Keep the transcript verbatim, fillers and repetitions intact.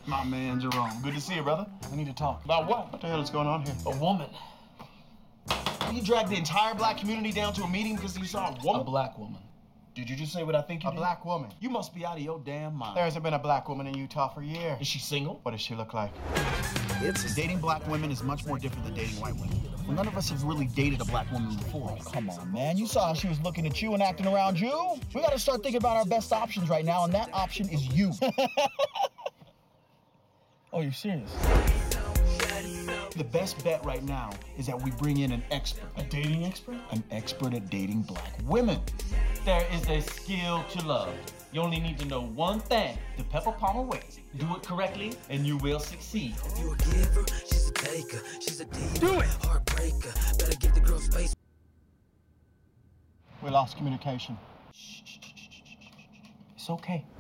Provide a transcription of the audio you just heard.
My man, Jerome. Good to see you, brother. We need to talk. About what? What the hell is going on here? A woman. You dragged the entire black community down to a meeting because you saw a woman? A black woman. Did you just say what I think you a did? A black woman. You must be out of your damn mind. There hasn't been a black woman in Utah for years. Is she single? What does she look like? It's dating black women is much more different than dating white women. Well, none of us have really dated a black woman before. Oh, come on, man. You saw how she was looking at you and acting around you. We gotta start thinking about our best options right now, and that option is you. Oh, you're serious? The best bet right now is that we bring in an expert. A dating expert? An expert at dating black women. There is a skill to love. You only need to know one thing, the Pepper Palmer way. Do it correctly, and you will succeed. If you a giver, she's a taker. She's a diva. Do it! Heartbreaker. Better give the girl space. We lost communication. It's okay.